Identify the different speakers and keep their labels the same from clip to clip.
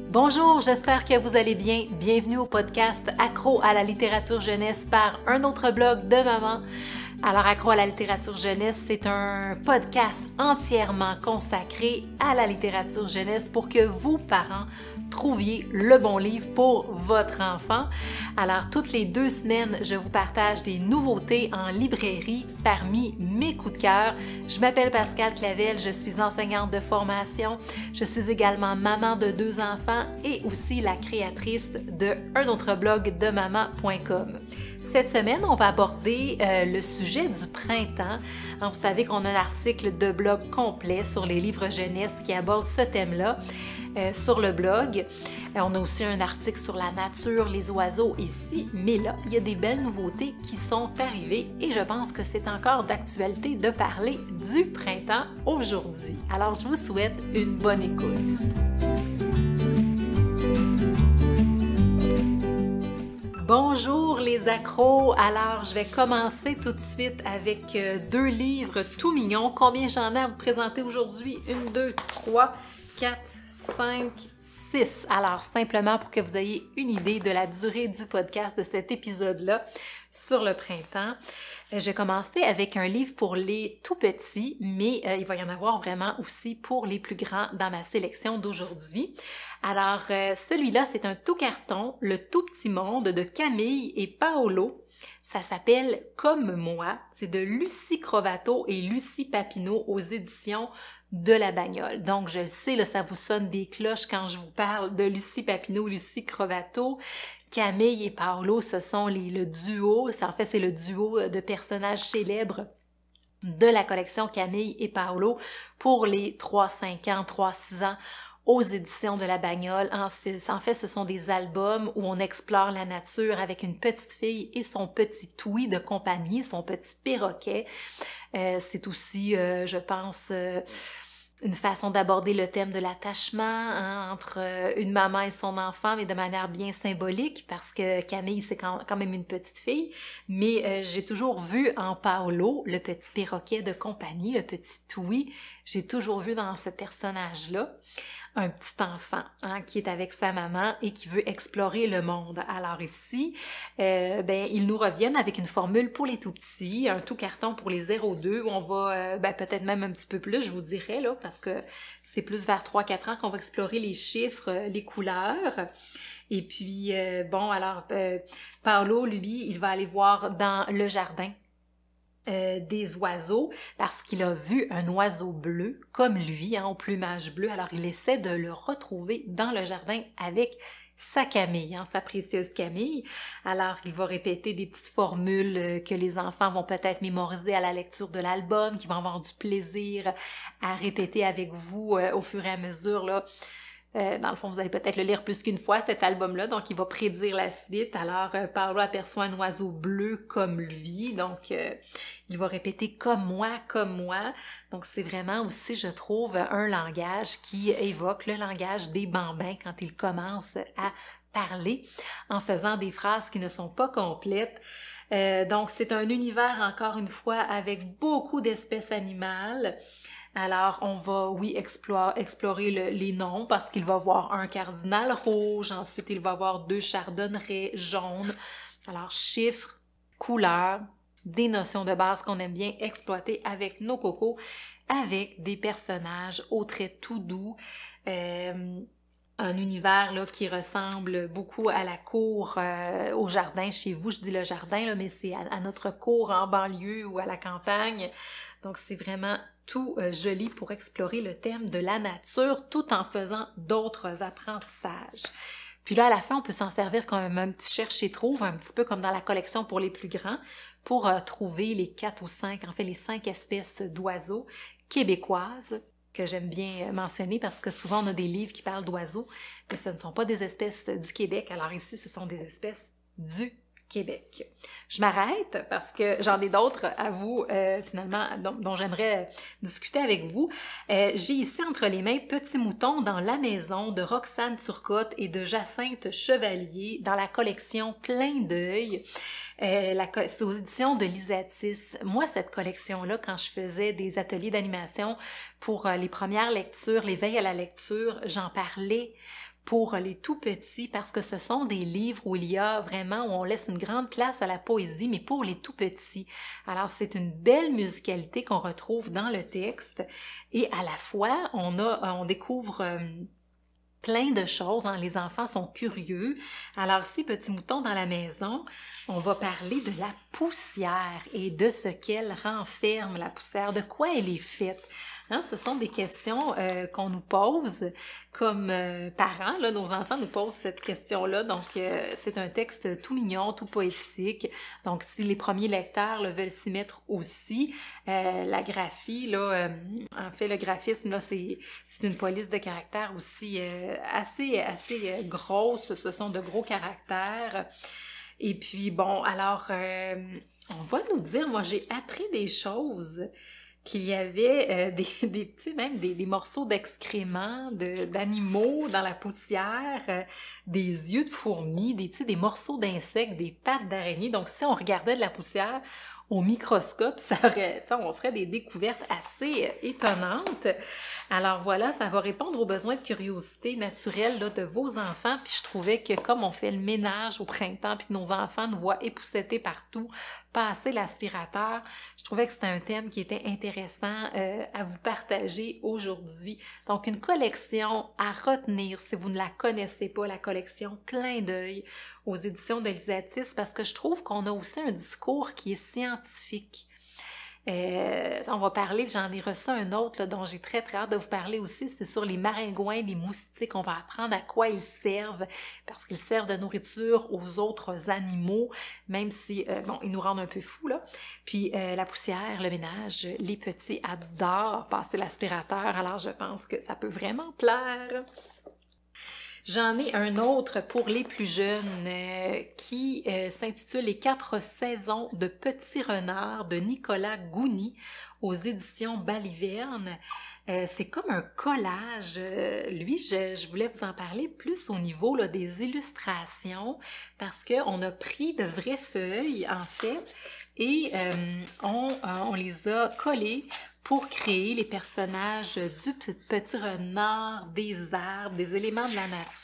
Speaker 1: Bonjour, j'espère que vous allez bien. Bienvenue au podcast Accro à la littérature jeunesse par un autre blog de maman. Alors, Accro à la littérature jeunesse, c'est un podcast entièrement consacré à la littérature jeunesse pour que vous, parents, trouviez le bon livre pour votre enfant. Alors, toutes les 2 semaines, je vous partage des nouveautés en librairie parmi mes coups de cœur. Je m'appelle Pascale Clavel, je suis enseignante de formation. Je suis également maman de 2 enfants et aussi la créatrice de un autre blog de maman.com. Cette semaine, on va aborder le sujet du printemps. Alors, vous savez qu'on a un article de blog complet sur les livres jeunesse qui aborde ce thème-là sur le blog. On a aussi un article sur la nature, les oiseaux ici, mais là, il y a des belles nouveautés qui sont arrivées et je pense que c'est encore d'actualité de parler du printemps aujourd'hui. Alors, je vous souhaite une bonne écoute. Bonjour les accros! Alors, je vais commencer tout de suite avec 2 livres tout mignons. Combien j'en ai à vous présenter aujourd'hui? 1, 2, 3, 4, 5, 6. Alors, simplement pour que vous ayez une idée de la durée du podcast de cet épisode-là sur le printemps. Je vais commencer avec un livre pour les tout petits, mais il va y en avoir vraiment aussi pour les plus grands dans ma sélection d'aujourd'hui. Alors, celui-là, c'est un tout carton, Le tout petit monde de Camille et Paolo. Ça s'appelle Comme moi. C'est de Lucie Crovato et Lucie Papineau aux éditions de La Bagnole. Donc, je le sais, là, ça vous sonne des cloches quand je vous parle de Lucie Papineau, Lucie Crovato. Camille et Paolo, ce sont le duo. En fait, c'est le duo de personnages célèbres de la collection Camille et Paolo pour les 3-5 ans, 3-6 ans aux éditions de La Bagnole. En fait, ce sont des albums où on explore la nature avec une petite fille et son petit Toui de compagnie, son petit perroquet. C'est aussi, je pense, une façon d'aborder le thème de l'attachement entre une maman et son enfant, mais de manière bien symbolique, parce que Camille, c'est quand même une petite fille, mais j'ai toujours vu en Paolo, le petit perroquet de compagnie, le petit Toui, j'ai toujours vu dans ce personnage-là un petit enfant qui est avec sa maman et qui veut explorer le monde. Alors ici, ils nous reviennent avec une formule pour les tout-petits, un tout carton pour les 0-2, où on va, peut-être même un petit peu plus, je vous dirais, là, parce que c'est plus vers 3-4 ans qu'on va explorer les chiffres, les couleurs. Et puis, Paolo, lui, il va aller voir dans le jardin des oiseaux parce qu'il a vu un oiseau bleu comme lui, au plumage bleu. Alors, il essaie de le retrouver dans le jardin avec sa Camille, sa précieuse Camille. Alors, il va répéter des petites formules que les enfants vont peut-être mémoriser à la lecture de l'album, qui vont avoir du plaisir à répéter avec vous au fur et à mesure, là. Dans le fond, vous allez peut-être le lire plus qu'une fois, cet album-là, donc il va prédire la suite. Alors, Paolo aperçoit un oiseau bleu comme lui, donc il va répéter « comme moi ». Donc, c'est vraiment aussi, je trouve, un langage qui évoque le langage des bambins quand ils commencent à parler en faisant des phrases qui ne sont pas complètes. Donc, c'est un univers, encore une fois, avec beaucoup d'espèces animales. Alors, on va, oui, explorer les noms parce qu'il va voir un cardinal rouge, ensuite il va voir 2 chardonnerets jaunes. Alors, chiffres, couleurs, des notions de base qu'on aime bien exploiter avec nos cocos, avec des personnages aux traits tout doux, un univers là, qui ressemble beaucoup à la cour, au jardin chez vous. Je dis le jardin, là, mais c'est à notre cour en banlieue ou à la campagne. Donc, c'est vraiment tout joli pour explorer le thème de la nature tout en faisant d'autres apprentissages. Puis là, à la fin, on peut s'en servir comme un petit cherche-et-trouve, un petit peu comme dans la collection pour les plus grands, pour trouver les 4 ou 5, en fait les 5 espèces d'oiseaux québécoises que j'aime bien mentionner parce que souvent on a des livres qui parlent d'oiseaux, mais ce ne sont pas des espèces du Québec. Alors ici, ce sont des espèces du Québec. Je m'arrête parce que j'en ai d'autres à vous, finalement, dont j'aimerais discuter avec vous. J'ai ici entre les mains Petit mouton dans la maison de Roxane Turcotte et de Jacinthe Chevalier dans la collection Clin d'œil. C'est aux éditions de Lisatis. Moi, cette collection-là, quand je faisais des ateliers d'animation pour les premières lectures, l'éveil à la lecture, j'en parlais pour les tout petits parce que ce sont des livres où il y a vraiment, où on laisse une grande place à la poésie, mais pour les tout petits. Alors, c'est une belle musicalité qu'on retrouve dans le texte et à la fois, on découvre plein de choses, hein. Les enfants sont curieux. Alors, si Petit Mouton dans la maison, on va parler de la poussière et de ce qu'elle renferme, la poussière, de quoi elle est faite. Hein, ce sont des questions qu'on nous pose comme parents. Là, nos enfants nous posent cette question-là. Donc, c'est un texte tout mignon, tout poétique. Donc, si les premiers lecteurs là, veulent s'y mettre aussi, la graphie, là, en fait, le graphisme, là, c'est une police de caractère aussi assez grosse. Ce sont de gros caractères. Et puis, bon, alors, on va nous dire, moi, j'ai appris des choses qu'il y avait des petits, même des morceaux d'excréments d'animaux dans la poussière, des yeux de fourmis, des morceaux d'insectes, des pattes d'araignée. Donc, si on regardait de la poussière au microscope, on ferait des découvertes assez étonnantes. Alors voilà, ça va répondre aux besoins de curiosité naturelle là, de vos enfants. Puis je trouvais que comme on fait le ménage au printemps, puis que nos enfants nous voient épousseter partout, passer l'aspirateur, je trouvais que c'était un thème qui était intéressant à vous partager aujourd'hui. Donc une collection à retenir si vous ne la connaissez pas, la collection Clin d'œil aux éditions de Lisatis, parce que je trouve qu'on a aussi un discours qui est scientifique. On va parler, j'en ai reçu un autre là, dont j'ai très hâte de vous parler aussi, c'est sur les maringouins, les moustiques. On va apprendre à quoi ils servent, parce qu'ils servent de nourriture aux autres animaux, même si, bon, ils nous rendent un peu fous, là. Puis la poussière, le ménage, les petits adorent passer l'aspirateur, alors je pense que ça peut vraiment plaire. J'en ai un autre pour les plus jeunes qui s'intitule Les 4 saisons de Petit Renard de Nicolas Gouny aux éditions Baliverne. C'est comme un collage. Lui, je voulais vous en parler plus au niveau là, des illustrations parce qu'on a pris de vraies feuilles, en fait, et on les a collées pour créer les personnages du petit renard, des arbres, des éléments de la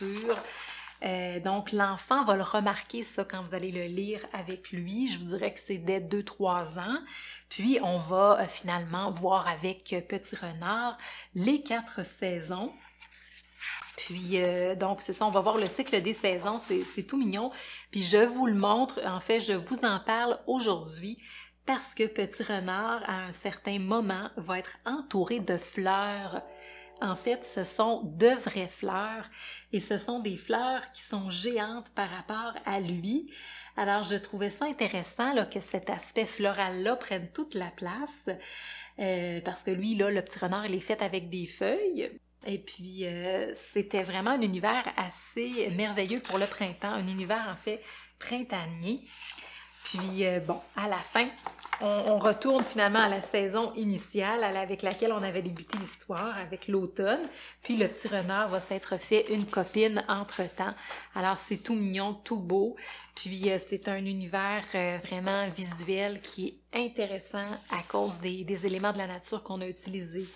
Speaker 1: nature. Donc, l'enfant va le remarquer, ça, quand vous allez le lire avec lui. Je vous dirais que c'est dès 2-3 ans. Puis, on va finalement voir avec Petit Renard les 4 saisons. Puis, donc, c'est ça, on va voir le cycle des saisons. C'est tout mignon. Puis, je vous le montre. En fait, je vous en parle aujourd'hui parce que Petit Renard, à un certain moment, va être entouré de fleurs. En fait, ce sont de vraies fleurs et ce sont des fleurs qui sont géantes par rapport à lui. Alors, je trouvais ça intéressant là, que cet aspect floral-là prenne toute la place parce que lui, là, le Petit Renard, il est fait avec des feuilles. Et puis, c'était vraiment un univers assez merveilleux pour le printemps, un univers en fait printanier. Puis, bon, à la fin, on retourne finalement à la saison initiale avec laquelle on avait débuté l'histoire, avec l'automne. Puis, le Petit Renard va s'être fait une copine entre-temps. Alors, c'est tout mignon, tout beau. Puis, c'est un univers vraiment visuel qui est intéressant à cause des éléments de la nature qu'on a utilisés.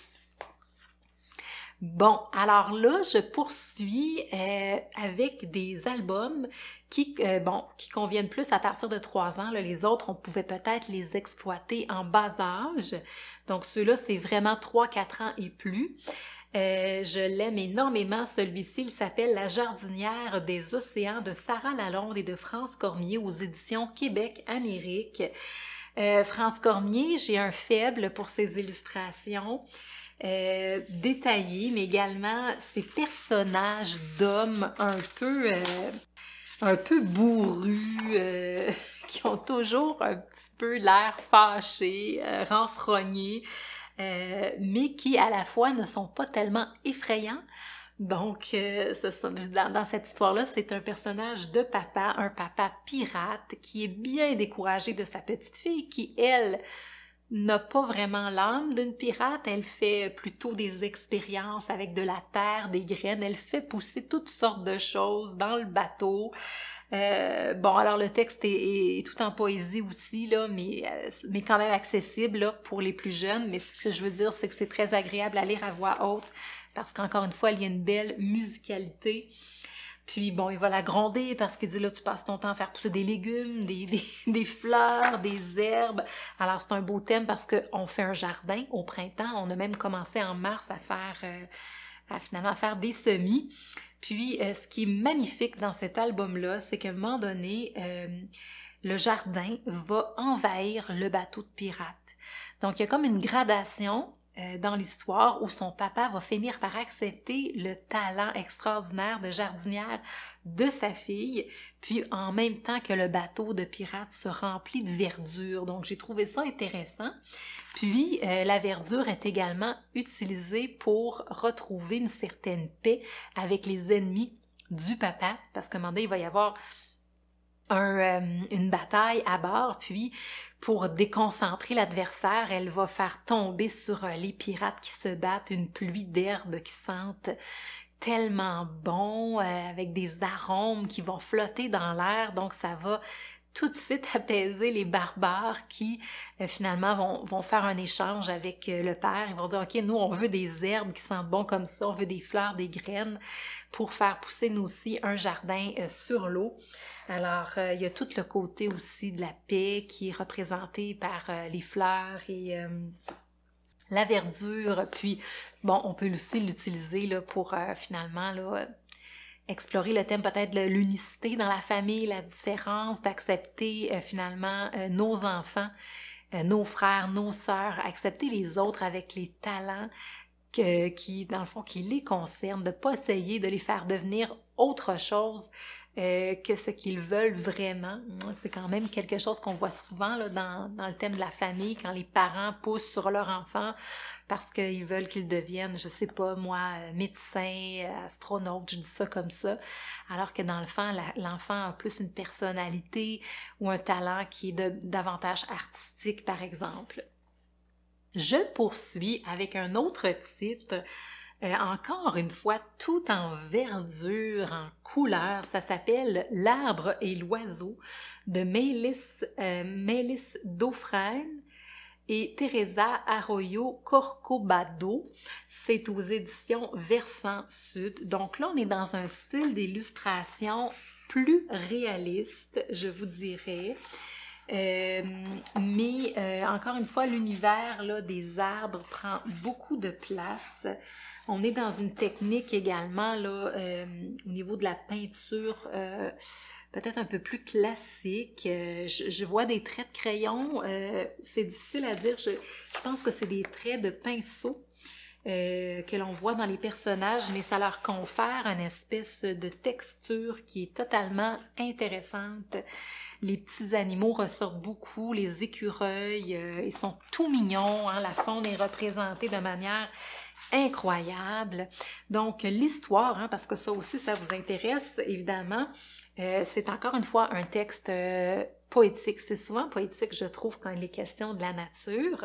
Speaker 1: Bon, alors là, je poursuis avec des albums qui conviennent plus à partir de 3 ans. Là, les autres, on pouvait peut-être les exploiter en bas âge. Donc, ceux-là, c'est vraiment 3-4 ans et plus. Je l'aime énormément, celui-ci. Il s'appelle La jardinière des océans de Sarah Lalonde et de France Cormier aux éditions Québec-Amérique. France Cormier, j'ai un faible pour ses illustrations. Détaillés, mais également ces personnages d'hommes un peu bourrus, qui ont toujours un petit peu l'air fâchés, renfrognés, mais qui à la fois ne sont pas tellement effrayants. Donc, dans cette histoire-là, c'est un personnage de papa, un papa pirate qui est bien découragé de sa petite fille qui, elle, n'a pas vraiment l'âme d'une pirate, elle fait plutôt des expériences avec de la terre, des graines, elle fait pousser toutes sortes de choses dans le bateau. Bon, alors le texte est tout en poésie aussi, là, mais quand même accessible là, pour les plus jeunes. Mais ce que je veux dire, c'est que c'est très agréable à lire à voix haute parce qu'encore une fois, il y a une belle musicalité. Puis bon, il va la gronder parce qu'il dit là, tu passes ton temps à faire pousser des légumes, des fleurs, des herbes. Alors c'est un beau thème parce qu'on fait un jardin au printemps. On a même commencé en mars à faire, finalement faire des semis. Puis ce qui est magnifique dans cet album-là, c'est qu'à un moment donné, le jardin va envahir le bateau de pirate. Donc il y a comme une gradation dans l'histoire où son papa va finir par accepter le talent extraordinaire de jardinière de sa fille, puis en même temps que le bateau de pirate se remplit de verdure. Donc j'ai trouvé ça intéressant. Puis la verdure est également utilisée pour retrouver une certaine paix avec les ennemis du papa, parce qu'à un moment donné, il va y avoir une bataille à bord, puis pour déconcentrer l'adversaire, elle va faire tomber sur les pirates qui se battent une pluie d'herbes qui sentent tellement bon, avec des arômes qui vont flotter dans l'air, donc ça va tout de suite apaiser les barbares qui finalement vont faire un échange avec le père. Ils vont dire, OK, nous on veut des herbes qui sentent bon comme ça, on veut des fleurs, des graines pour faire pousser nous aussi un jardin sur l'eau. Alors, il y a tout le côté aussi de la paix qui est représenté par les fleurs et la verdure. Puis, bon, on peut aussi l'utiliser là, pour finalement là, explorer le thème peut-être de l'unicité dans la famille, la différence, d'accepter finalement nos enfants, nos frères, nos sœurs, accepter les autres avec les talents qui, dans le fond, qui les concernent, de ne pas essayer de les faire devenir autre chose que ce qu'ils veulent vraiment. C'est quand même quelque chose qu'on voit souvent là, dans le thème de la famille, quand les parents poussent sur leur enfant parce qu'ils veulent qu'ils deviennent, je sais pas moi, médecin, astronaute, je dis ça comme ça, alors que dans le fond, l'enfant a plus une personnalité ou un talent qui est davantage artistique, par exemple. Je poursuis avec un autre titre, encore une fois, tout en verdure, en couleur. Ça s'appelle L'arbre et l'oiseau de Mélis Dauphren et Teresa Arroyo Corcovado. C'est aux éditions Versant Sud. Donc là, on est dans un style d'illustration plus réaliste, je vous dirais. Mais encore une fois, l'univers là, des arbres prend beaucoup de place. On est dans une technique également là, au niveau de la peinture peut-être un peu plus classique. Je vois des traits de crayon, c'est difficile à dire, je pense que c'est des traits de pinceau que l'on voit dans les personnages, mais ça leur confère une espèce de texture qui est totalement intéressante. Les petits animaux ressortent beaucoup, les écureuils, ils sont tout mignons, hein? La faune est représentée de manière incroyable. Donc l'histoire, hein, parce que ça aussi, ça vous intéresse, évidemment, c'est encore une fois un texte poétique. C'est souvent poétique, je trouve, quand il est question de la nature.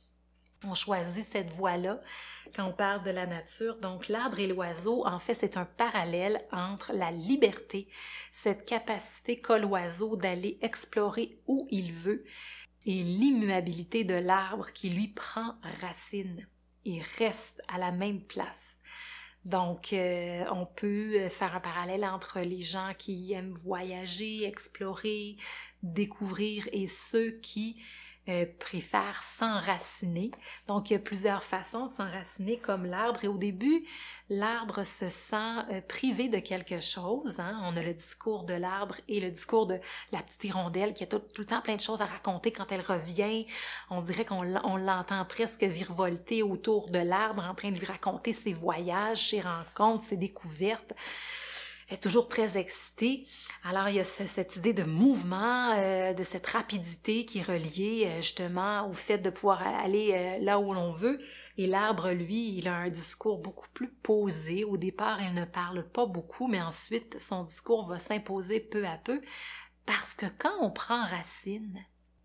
Speaker 1: On choisit cette voie-là quand on parle de la nature. Donc, l'arbre et l'oiseau, en fait, c'est un parallèle entre la liberté, cette capacité qu'a l'oiseau d'aller explorer où il veut, et l'immuabilité de l'arbre qui, lui, prend racine et reste à la même place. Donc, on peut faire un parallèle entre les gens qui aiment voyager, explorer, découvrir et ceux qui préfèrent s'enraciner. Donc, il y a plusieurs façons de s'enraciner comme l'arbre. Et au début, l'arbre se sent privé de quelque chose. Hein? On a le discours de l'arbre et le discours de la petite hirondelle qui a tout le temps plein de choses à raconter quand elle revient. On dirait qu'on l'entend presque virevolter autour de l'arbre en train de lui raconter ses voyages, ses rencontres, ses découvertes. Elle est toujours très excitée. Alors, il y a cette idée de mouvement, de cette rapidité qui est reliée justement au fait de pouvoir aller là où l'on veut. Et l'arbre, lui, il a un discours beaucoup plus posé. Au départ, il ne parle pas beaucoup, mais ensuite, son discours va s'imposer peu à peu. Parce que quand on prend racine,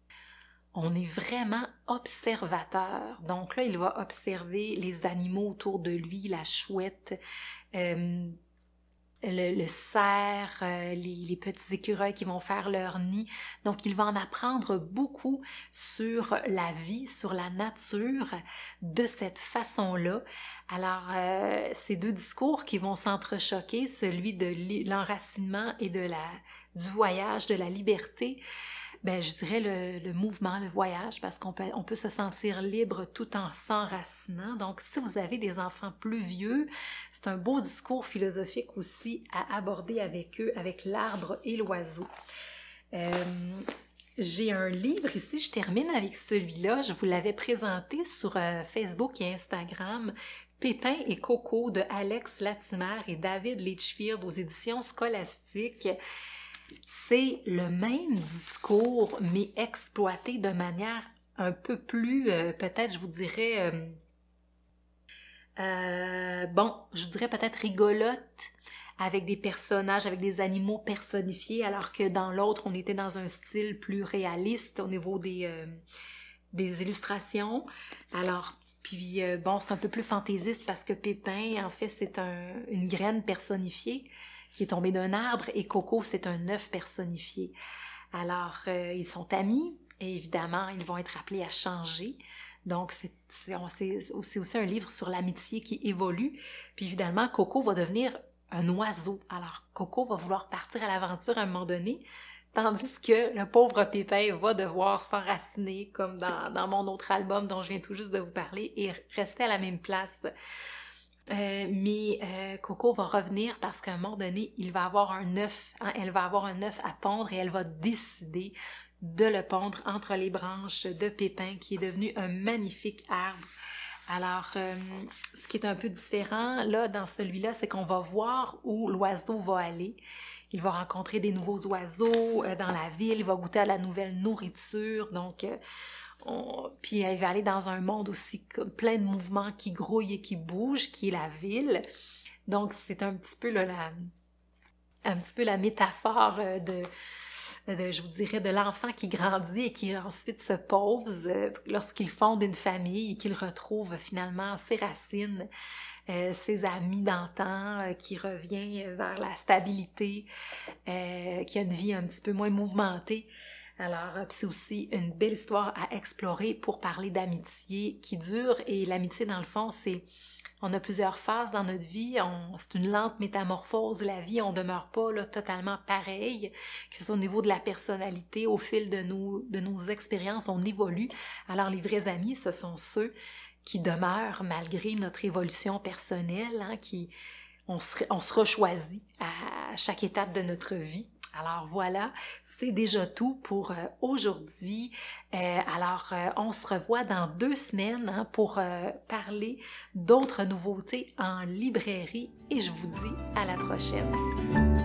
Speaker 1: on est vraiment observateur. Donc là, il va observer les animaux autour de lui, la chouette, le cerf, les petits écureuils qui vont faire leur nid. Donc, il va en apprendre beaucoup sur la vie, sur la nature de cette façon-là. Alors, ces deux discours qui vont s'entrechoquer, celui de l'enracinement et du voyage, de la liberté, ben, je dirais le mouvement, le voyage, parce on peut se sentir libre tout en s'enracinant. Donc, si vous avez des enfants plus vieux, c'est un beau discours philosophique aussi à aborder avec eux, avec l'arbre et l'oiseau. J'ai un livre ici, je termine avec celui-là. Je vous l'avais présenté sur Facebook et Instagram. Pépin et Coco de Alex Latimer et David Litchfield aux éditions Scolastiques. C'est le même discours, mais exploité de manière un peu plus, peut-être, je vous dirais, je vous dirais peut-être rigolote, avec des personnages, avec des animaux personnifiés, alors que dans l'autre, on était dans un style plus réaliste au niveau des illustrations. Alors, puis c'est un peu plus fantaisiste parce que Pépin, en fait, c'est une graine personnifiée qui est tombée d'un arbre et Coco, c'est un œuf personnifié. Alors, ils sont amis et évidemment, ils vont être appelés à changer. Donc, c'est aussi un livre sur l'amitié qui évolue. Puis évidemment, Coco va devenir un oiseau. Alors, Coco va vouloir partir à l'aventure à un moment donné, tandis que le pauvre Pépin va devoir s'enraciner, comme dans mon autre album dont je viens tout juste de vous parler, et rester à la même place. Mais Coco va revenir parce qu'à un moment donné, il va avoir un œuf, hein, elle va avoir un œuf à pondre et elle va décider de le pondre entre les branches de Pépin, qui est devenu un magnifique arbre. Alors, ce qui est un peu différent, là, dans celui-là, c'est qu'on va voir où l'oiseau va aller. Il va rencontrer des nouveaux oiseaux dans la ville, il va goûter à la nouvelle nourriture, donc... Puis elle va aller dans un monde aussi comme plein de mouvements qui grouillent et qui bougent, qui est la ville. Donc c'est un petit peu là, un petit peu la métaphore je vous dirais, de l'enfant qui grandit et qui ensuite se pose lorsqu'il fonde une famille et qu'il retrouve finalement ses racines, ses amis d'antan, qui revient vers la stabilité, qui a une vie un petit peu moins mouvementée. Alors, c'est aussi une belle histoire à explorer pour parler d'amitié qui dure. Et l'amitié, dans le fond, on a plusieurs phases dans notre vie. C'est une lente métamorphose, la vie. On ne demeure pas là, totalement pareil, que ce soit au niveau de la personnalité, au fil de nos expériences, on évolue. Alors, les vrais amis, ce sont ceux qui demeurent malgré notre évolution personnelle, hein, on se rechoisit à chaque étape de notre vie. Alors voilà, c'est déjà tout pour aujourd'hui. On se revoit dans 2 semaines, hein, pour parler d'autres nouveautés en librairie et je vous dis à la prochaine.